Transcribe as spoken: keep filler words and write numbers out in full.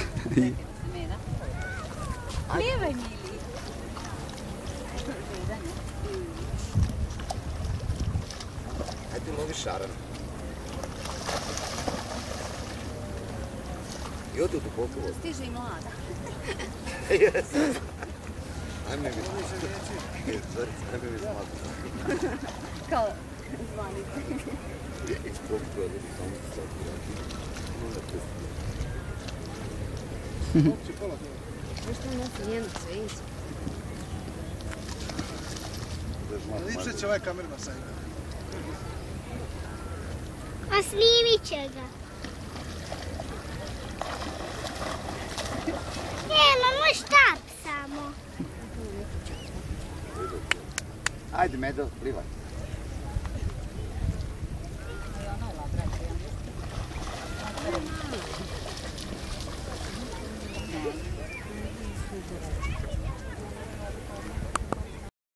Plijevaj Mili. Ajde lovi šaran. I odu tu koliko vodu. Stiže i mlada. Ajme mi smatiti. Ajme mi smatiti. Kao zvanice. Koliko to je ljudi samo se sad. Onda pustiti. Zašto nosi njenu sve isu? Lipše će ovaj kamerma sad. A snimit će ga. E, mamo štap samo. Ajde, Medo, plivaj.